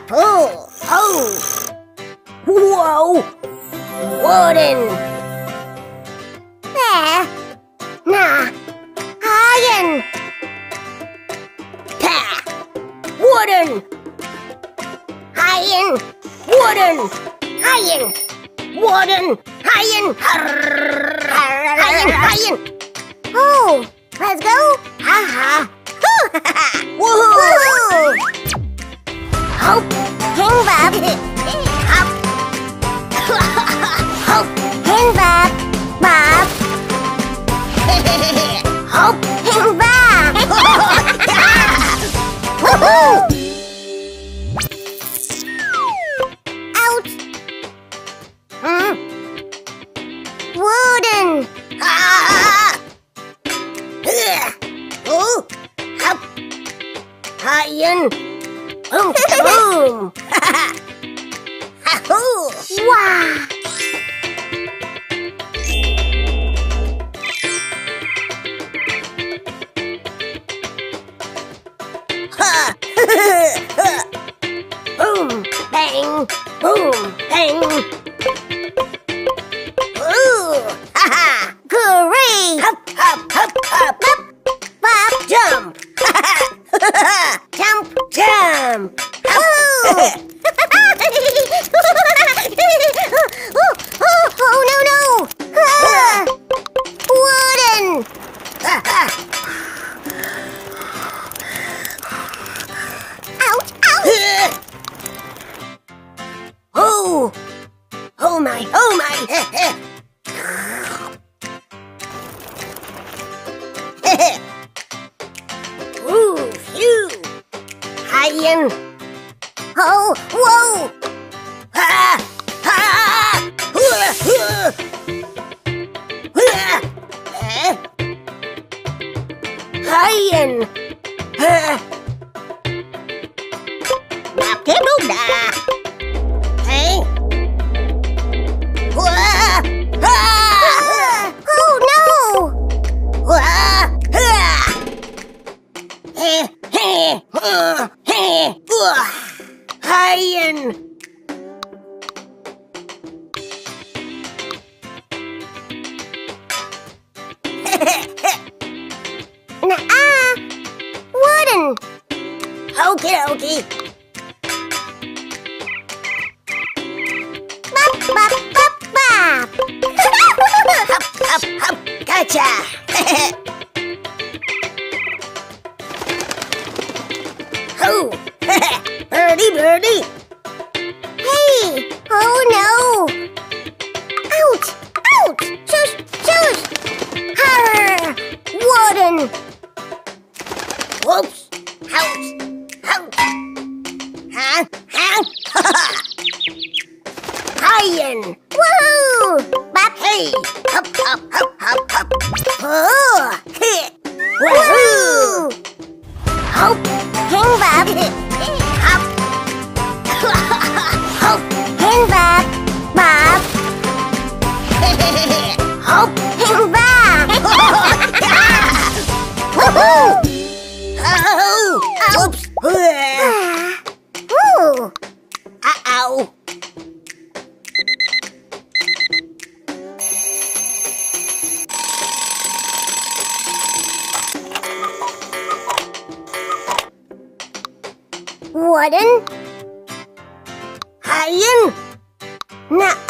Oh, oh. Whoa. Wooden. There. Nah. Iron. Pa. Wooden. Iron. Wooden. Iron. Wooden. Iron. Iron. Iron. Oh, let's go. Ha-ha. Woohoo! Hop, hang bab. Hop. Hop, hang bab. Bab. Hop, hang bab. Woohoo! Out. Wooden. Oh. Hop. Iron. Boom, boom. Wow. Boom, bang, boom, bang. Ooh, ha ha. Great. Hop, hop, hop, hop, hop. Bop, jump. Jump, jump. Oh, no, no. Wooden. Ouch, ouch. Oh, oh my, oh my. Ooh, phew. Iron. Oh, whoa. Ha, ha. Iron. Đạp tiếp đúng đà. Hey. Oh no. Iron. Nuh-uh. Wooden. Okie dokie. Bop, bop, bop, bop. Hop, hop, hop. Gotcha. Oh, birdie, birdie. Hey, oh no. Ouch, ouch. Shush, shush. Arr, wooden. Whoops, ouch, ouch. Huh, huh. Iron. Woohoo. Bop, hey. Hop, hop, hop, hop, hop. Oh, hit. Woohoo. Hop, hang bab. Hop. Hop, hang bab. Bab. Hop, hang bab. Woohoo! Oh, oops. Ooh. Uh-oh. Wooden. Iron. Nah.